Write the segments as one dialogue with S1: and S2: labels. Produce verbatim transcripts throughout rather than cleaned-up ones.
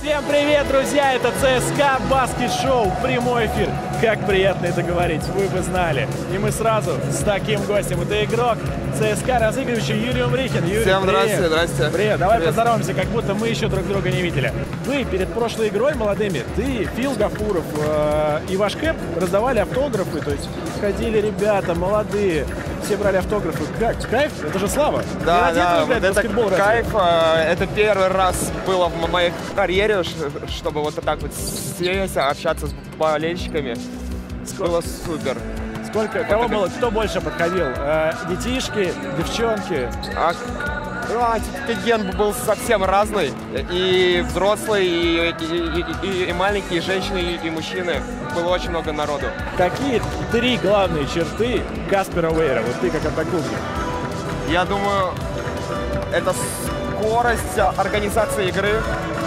S1: Всем привет, друзья! Это ЦСКА Баскет Шоу, прямой эфир. Как приятно это говорить, вы бы знали. И мы сразу с таким гостем. Это игрок ЦСКА, разыгрывающий Юрий Умрихин. Юрий,
S2: всем
S1: привет.
S2: здрасте, здрасте.
S1: Привет, давай
S2: привет.
S1: поздороваемся, как будто мы еще друг друга не видели. Вы перед прошлой игрой молодыми, ты, Фил Гафуров э, и ваш Кэп раздавали автографы, то есть ходили ребята молодые, все брали автографы. Как? Кайф? Это же слава.
S2: Да,
S1: не
S2: да, вот это
S1: баскетбол,
S2: кайф. Разве? Это первый раз было в моей карьере, чтобы вот так вот сесть, общаться с болельщиками. Сколько? Было супер.
S1: Сколько? Вот кого это... было? Кто больше подходил? Э, детишки, девчонки?
S2: А, а, контингент был совсем разный. И взрослые, и, и, и, и маленькие, и женщины, и, и мужчины. Было очень много народу.
S1: Какие три главные черты Каспера Уэйра? Вот ты как атакующий.
S2: Я думаю, это скорость, организация игры.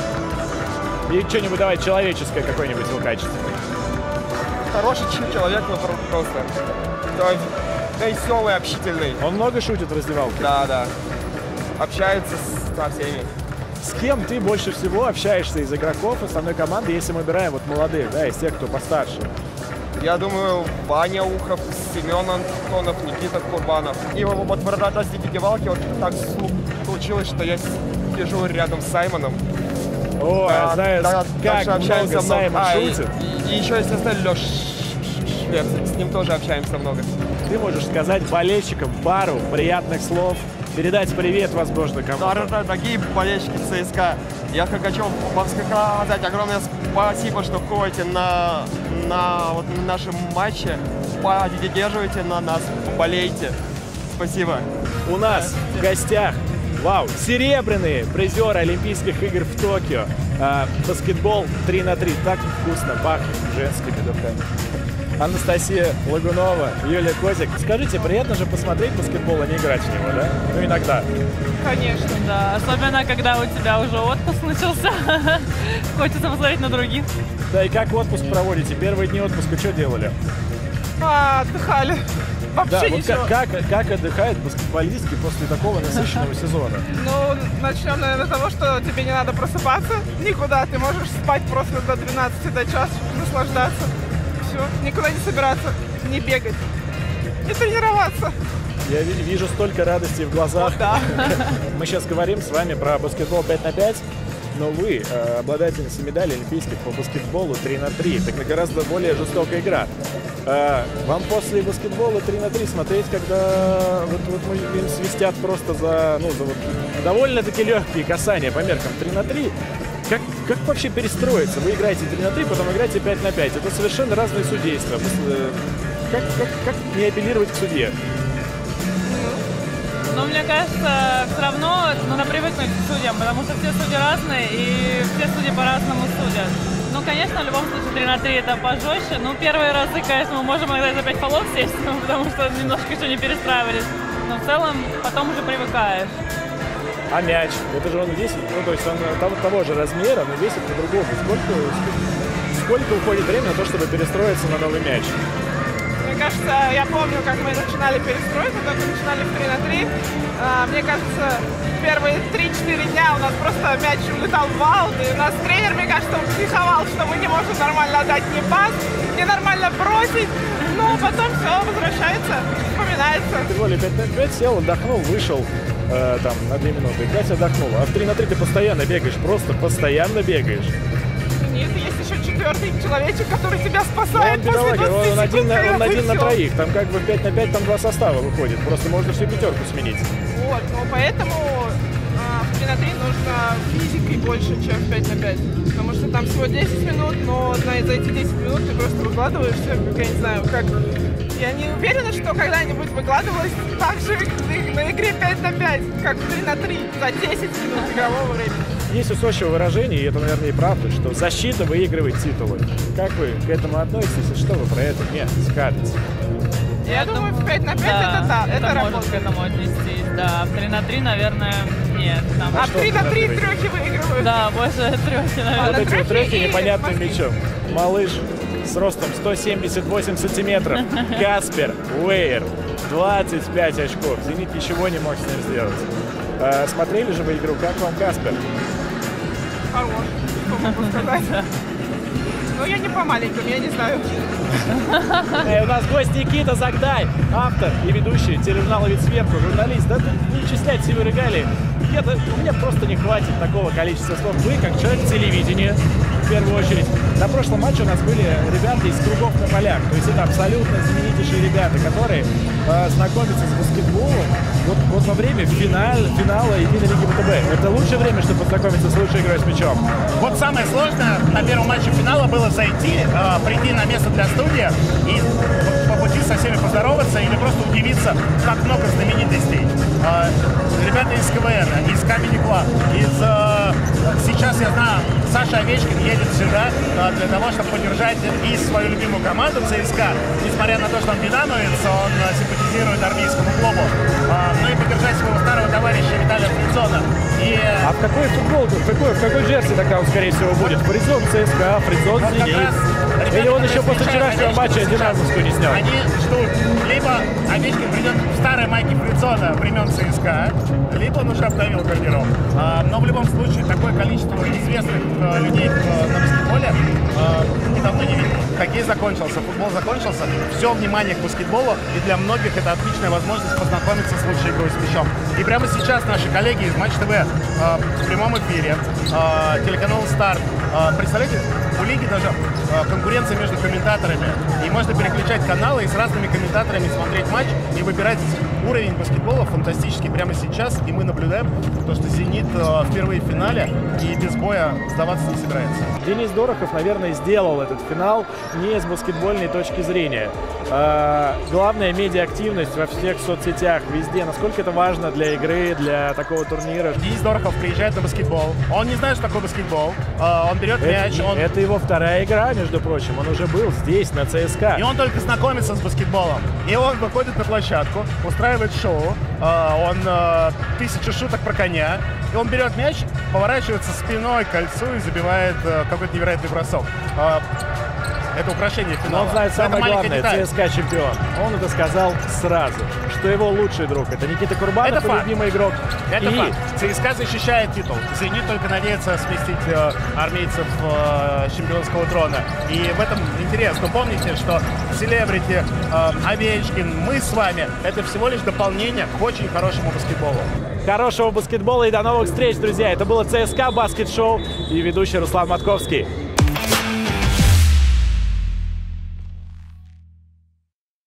S1: И что-нибудь давай человеческое какое-нибудь его качество.
S2: Хороший человек, но просто веселый, общительный.
S1: Он много шутит в раздевалке?
S2: Да, да. Общается со всеми.
S1: С кем ты больше всего общаешься из игроков основной команды, если мы выбираем вот молодых, да, из тех, кто постарше?
S2: Я думаю, Ваня Ухов, Семен Антонов, Никита Курбанов. И вот в раздевалке вот так случилось, что я сижу рядом с Саймоном.
S1: О,
S2: да,
S1: знаешь,
S2: да,
S1: как много Саймон
S2: а,
S1: шутит.
S2: И, и, и еще, естественно, Леш Швец, с ним тоже общаемся много.
S1: Ты можешь сказать болельщикам пару приятных слов, передать привет, возможно, кому-то.
S2: Да, дорогие болельщики ЦСКА, я хочу вам сказать огромное спасибо, что ходите на, на вот, наши матчи, поддерживайте на нас, болейте. Спасибо.
S1: У нас в гостях, вау, серебряные призеры Олимпийских игр в Токио. А, баскетбол три на три. Так вкусно пахнет женскими духами. Анастасия Лагунова, Юлия Козик. Скажите, приятно же посмотреть баскетбол, а не играть в него, да? Ну, иногда.
S3: Конечно, да. Особенно, когда у тебя уже отпуск начался. Хочется посмотреть на других.
S1: Да, и как отпуск проводите? Первые дни отпуска что делали?
S3: А, отдыхали. Вообще
S1: да,
S3: ничего.
S1: Вот как, как, как отдыхают баскетболистки после такого насыщенного сезона?
S3: Ну, начнем, наверное, с того, что тебе не надо просыпаться никуда. Ты можешь спать просто до двенадцати, до часа, наслаждаться. Все, никуда не собираться, не бегать, не тренироваться.
S1: Я вижу столько радости в глазах.
S3: О, да.
S1: Мы сейчас говорим с вами про баскетбол пять на пять, но вы э, обладательница медали олимпийских по баскетболу три на три. Так гораздо более жестокая игра. Э, вам после баскетбола три на три смотреть, когда вот, вот мы свистят просто за, ну, за вот, довольно-таки легкие касания по меркам три на три. Как, как вообще перестроиться? Вы играете три на три, потом играете пять на пять. Это совершенно разные судейства. Как, как, как не апеллировать к судье?
S3: Ну, мне кажется, все равно надо привыкнуть к судьям, потому что все судьи разные, и все судьи по-разному судят. Ну, конечно, в любом случае три на три это пожестче. Ну, первые разы, конечно, мы можем иногда за пять фолов сесть, ну, потому что немножко еще не перестраивались. Но в целом потом уже привыкаешь.
S1: А мяч? Это же он весит, ну, то есть он того, того же размера, но весит по-другому. Сколько, сколько уходит времени на то, чтобы перестроиться на новый мяч?
S4: Мне кажется, я помню, как мы начинали перестроиться, только начинали в три на три. А, мне кажется, первые три-четыре дня у нас просто мяч улетал в аут, и у нас тренер, мне кажется, он психовал, что мы не можем нормально отдать ни пас, ни нормально бросить. Но потом все возвращается, вспоминается.
S1: Тем более пять на пять сел, отдохнул, вышел. Э, там на две минуты, играть отдохнул. А в три на три ты постоянно бегаешь, просто постоянно бегаешь.
S4: Нет, есть еще четвертый человечек, который тебя спасает.
S1: Он,
S4: после
S1: он, он один, на, он один на
S4: все.
S1: троих. Там как бы пять на пять, там два состава выходит. Просто можно всю пятерку сменить.
S4: Вот, ну поэтому а, в три на три нужно физикой больше, чем в пять на пять. Потому что там всего десять минут, но за эти десять минут ты просто выкладываешься, как я не знаю, как... Я не уверена, что когда-нибудь выкладывалась так же на игре пять на пять, как три на три за десять минут игрового времени.
S1: Есть устойчивое выражение, и это, наверное, и правда, что защита выигрывает титулы. Как вы к этому относитесь, и что вы про это мне скажете?
S4: Я, Я думаю, в пять на пять да, это да, это, это
S3: может к этому отнестись, да. В три на три, наверное, нет. Там...
S4: А в три на три трехи выигрывают?
S3: Да, больше трехи, наверное.
S1: Вот эти вот трехи непонятным мячом. Малыш с ростом сто семьдесят восемь сантиметров. Каспер Уэйр. двадцать пять очков. «Зенит» ничего не мог с ним сделать. А, смотрели же вы игру? Как вам Каспер?
S4: хорош, что могу сказать. Ну, я не по маленькому, я не знаю.
S1: Э, у нас гость Никита Загдай, автор и ведущий телеканала «Вид сверху», журналист. Да тут не числять все регалии. Где-то у меня просто не хватит такого количества слов. Вы, как человек телевидения, в первую очередь. На прошлом матче у нас были ребята из кругов на полях. То есть это абсолютно знаменитейшие ребята, которые э, знакомятся с баскетболом вот, вот во время финал, финала Единой Лиги ВТБ. Это лучшее время, чтобы познакомиться с лучшей игрой с мячом.
S5: Вот самое сложное на первом матче финала было зайти, э, прийти на место для студии и по пути со всеми поздороваться или просто удивиться, как много знаменитостей. Э, ребята из КВН, из Comedy Club, из... Э, сейчас я знаю, Саша Овечкин едет сюда э, для того, чтобы поддержать и свою любимую команду ЦСКА. Несмотря на то, что он динамовец, он э, симпатизирует армейскому клубу. Э, ну и поддержать своего старого товарища Виталия Фридзона. И,
S1: а в какой футбол, в какой, в какой джерси тогда он, скорее всего, будет? Фридзон ЦСКА, Фридзон
S5: вот
S1: Зенит. Или он еще после вчерашнего матча динамовскую не снял?
S5: Они ждут, либо Овечкин придет в старой майке Фридзона времен ЦСКА, либо он уже обновил гардероб. А, но в любом случае такое количество известных а, людей а, на баскетболе а, недавно не видел. Хоккей закончился, футбол закончился, все внимание к баскетболу, и для многих это отличная возможность познакомиться с лучшей игрой с мячом. И прямо сейчас наши коллеги из Матч ТВ а, в прямом эфире, а, телеканал Старт, а, представляете, у лиги даже а, конкуренция между комментаторами, и можно переключать каналы и с разными комментаторами смотреть матч и выбирать уровень баскетбола фантастический прямо сейчас, и мы наблюдаем то, что «Зенит» а, впервые в финале и без боя сдаваться не собирается.
S1: Денис Дорохов, наверное, сделал этот финал не с баскетбольной точки зрения. А, главная медиа-активность во всех соцсетях, везде. Насколько это важно для игры, для такого турнира?
S5: Денис Дорохов приезжает на баскетбол. Он не знает, что такое баскетбол. А, он берет
S1: Это,
S5: мяч. Он...
S1: это его вторая игра, между прочим. Он уже был здесь, на ЦСКА.
S5: И он только знакомится с баскетболом. И он выходит на площадку, устраивает шоу. А, он а, тысячу шуток про коня. И он берет мяч, поворачивается спиной к кольцу и забивает а, какой-то невероятный бросок. А, это украшение финала.
S1: Но он знает самое главное,
S5: деталь.
S1: ЦСКА чемпион. Он это сказал сразу, что его лучший друг — это Никита Курбанов,
S5: Это факт.
S1: любимый игрок.
S5: Это
S1: И
S5: факт. ЦСКА защищает титул. «Зенит» только надеется сместить э, армейцев э, с чемпионского трона. И в этом интерес. Но помните, что селебрити, э, Овечкин, мы с вами — это всего лишь дополнение к очень хорошему баскетболу.
S1: Хорошего баскетбола и до новых встреч, друзья. Это было ЦСКА Баскет Шоу и ведущий Руслан Матковский.